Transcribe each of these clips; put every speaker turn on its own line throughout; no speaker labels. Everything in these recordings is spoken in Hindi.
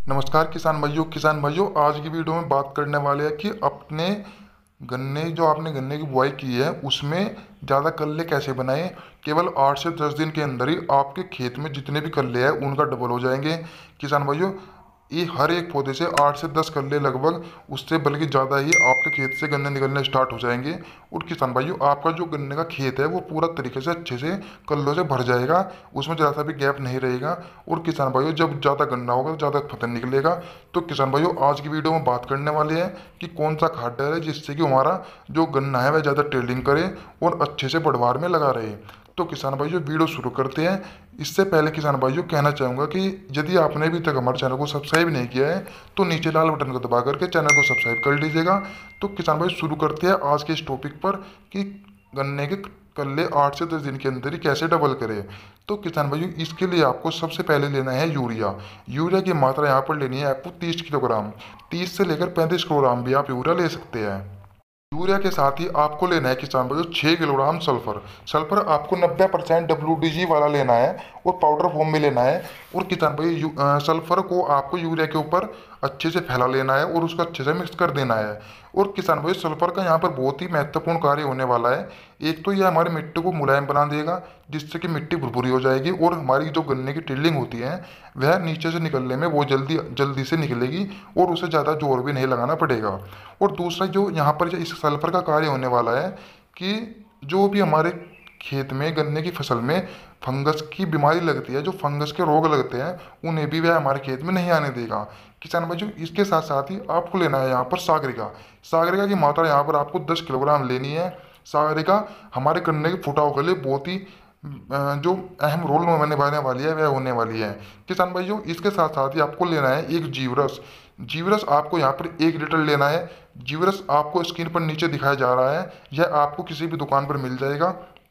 नमस्कार किसान भाइयों आज की वीडियो में बात करने वाले हैं कि अपने आपने गन्ने की बुआई की है उसमें ज़्यादा कल्ले कैसे बनाएं। केवल 8 से 10 दिन के अंदर ही आपके खेत में जितने भी कल्ले हैं उनका डबल हो जाएंगे। किसान भाइयों, ये हर एक पौधे से 8 से 10 कल्ले लगभग, उससे बल्कि ज़्यादा ही आपके खेत से गन्ने निकलने स्टार्ट हो जाएंगे। और किसान भाइयों, आपका जो गन्ने का खेत है वो पूरा तरीके से अच्छे से कल्लों से भर जाएगा, उसमें ज़्यादा भी गैप नहीं रहेगा। और किसान भाइयों, जब ज़्यादा गन्ना होगा तो ज़्यादा फसल निकलेगा। तो किसान भाइयों, आज की वीडियो में बात करने वाले हैं कि कौन सा खाद डाले जिससे कि हमारा जो गन्ना है वह ज़्यादा ट्रेडिंग करे और अच्छे से बढ़वार में लगा रहे। तो किसान भाइयों, वीडियो शुरू करते हैं। इससे पहले किसान भाइयों कहना चाहूँगा कि यदि आपने अभी तक हमारे चैनल को सब्सक्राइब नहीं किया है तो नीचे लाल बटन को दबा करके चैनल को सब्सक्राइब कर लीजिएगा। तो किसान भाई शुरू करते हैं आज के इस टॉपिक पर कि गन्ने के कल्ले 8 से 10 दिन के अंदर ही कैसे डबल करें। तो किसान भाइयों, इसके लिए आपको सबसे पहले लेना है यूरिया। यूरिया की मात्रा यहाँ पर लेनी है आपको 30 किलोग्राम। 30 से लेकर 35 किलोग्राम भी आप यूरिया ले सकते हैं। यूरिया के साथ ही आपको लेना है किसान भाइयों 6 किलोग्राम सल्फर। सल्फर आपको 90% WDG वाला लेना है और पाउडर फॉर्म में लेना है। और किसान भाई सल्फर को आपको यूरिया के ऊपर अच्छे से फैला लेना है और उसको अच्छे से मिक्स कर देना है। और किसान भाई, सल्फर का यहाँ पर बहुत ही महत्वपूर्ण कार्य होने वाला है। एक तो यह हमारी मिट्टी को मुलायम बना देगा जिससे कि मिट्टी भुरभुरी हो जाएगी और हमारी जो गन्ने की टिल्लिंग होती है वह नीचे से निकलने में बहुत जल्दी जल्दी से निकलेगी और उसे ज़्यादा जोर भी नहीं लगाना पड़ेगा। और दूसरा जो यहाँ पर इस सल्फर का कार्य होने वाला है कि जो भी हमारे खेत में गन्ने की फसल में फंगस की बीमारी लगती है, जो फंगस के रोग लगते हैं, उन्हें भी वह हमारे खेत में नहीं आने देगा। किसान भाइयों, इसके साथ साथ ही आपको लेना है यहाँ पर सागरिका। सागरिका की मात्रा यहाँ पर आपको 10 किलोग्राम लेनी है। सागरिका हमारे गन्ने के फुटाव के लिए बहुत ही जो अहम रोल निभाने वाली है वह होने वाली है। किसान भाइयों, इसके साथ साथ ही आपको लेना है एक जीवरस। जीवरस आपको यहाँ पर 1 लीटर लेना है। जीवरस आपको स्क्रीन पर नीचे दिखाया जा रहा है, यह आपको किसी भी दुकान पर मिल जाएगा।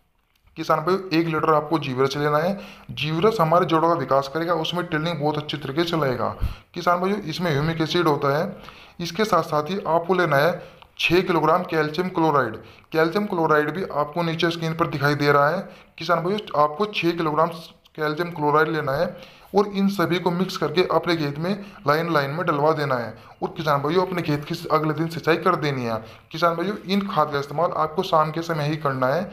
किसान भाई, 1 लीटर आपको जीवरस लेना है। जीवरस हमारे जोड़ों का विकास करेगा, उसमें टिल्लिंग बहुत अच्छी तरीके से चलाएगा। किसान भाइयों, इसमें ह्यूमिक एसिड होता है। इसके साथ साथ ही आपको लेना है 6 kilogram calcium chloride. Calcium chloride भी आपको नीचे स्क्रीन पर दिखाई दे रहा है। किसान भाइयों, आपको 6 किलोग्राम कैल्शियम क्लोराइड लेना है और इन सभी को मिक्स करके अपने खेत में लाइन लाइन में डलवा देना है। और किसान भाइयों, अपने खेत की अगले दिन सिंचाई कर देनी है। किसान भाइयों, इन खाद का इस्तेमाल आपको शाम के समय ही करना है।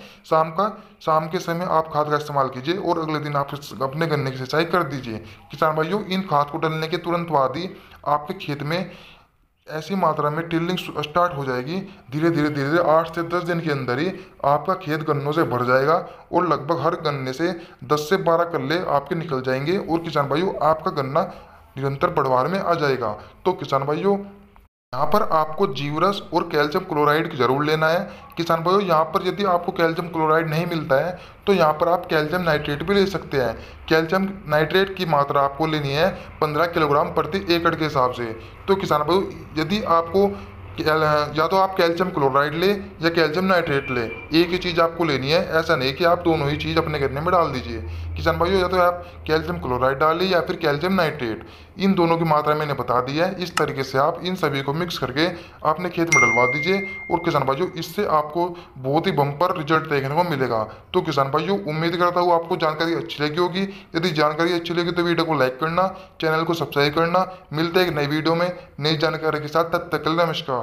शाम के समय आप खाद का इस्तेमाल कीजिए और अगले दिन आप अपने गन्ने की सिंचाई कर दीजिए। किसान भाइयों, इन खाद को डलने के तुरंत बाद ही आपके खेत में ऐसी मात्रा में टिल्लिंग स्टार्ट हो जाएगी। धीरे धीरे धीरे धीरे 8 से 10 दिन के अंदर ही आपका खेत गन्नों से भर जाएगा और लगभग हर गन्ने से 10 से 12 कल्ले आपके निकल जाएंगे और किसान भाइयों, आपका गन्ना निरंतर बढ़वार में आ जाएगा। तो किसान भाइयों, यहाँ पर आपको जीवरस और कैल्शियम क्लोराइड जरूर लेना है। किसान भाइयों, यहाँ पर यदि आपको कैल्शियम क्लोराइड नहीं मिलता है तो यहाँ पर आप कैल्शियम नाइट्रेट भी ले सकते हैं। कैल्शियम नाइट्रेट की मात्रा आपको लेनी है 15 किलोग्राम प्रति एकड़ के हिसाब से। तो किसान भाइयों, यदि आपको या तो आप कैल्शियम क्लोराइड ले या कैल्शियम नाइट्रेट ले, एक ही चीज़ आपको लेनी है। ऐसा नहीं कि आप दोनों ही चीज़ अपने गन्ने में डाल दीजिए। किसान भाइयों, या तो आप कैल्शियम क्लोराइड डालिए या फिर कैल्शियम नाइट्रेट, इन दोनों की मात्रा मैंने बता दी है। इस तरीके से आप इन सभी को मिक्स करके अपने खेत में डलवा दीजिए और किसान भाइयों, इससे आपको बहुत ही बम्पर रिजल्ट देखने को मिलेगा। तो किसान भाइयों, उम्मीद करता हूँ आपको जानकारी अच्छी लगी होगी। यदि जानकारी अच्छी लगी तो वीडियो को लाइक करना, चैनल को सब्सक्राइब करना। मिलते हैं एक नई वीडियो में नई जानकारी के साथ, तब तक के लिए नमस्कार।